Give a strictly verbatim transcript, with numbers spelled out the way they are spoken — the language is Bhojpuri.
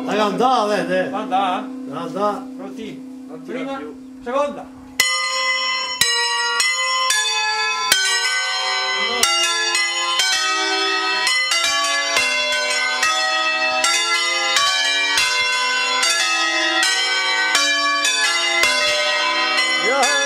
Dai, andà, vede. Andà? Andà. Pronti? Prima, seconda. Yeah.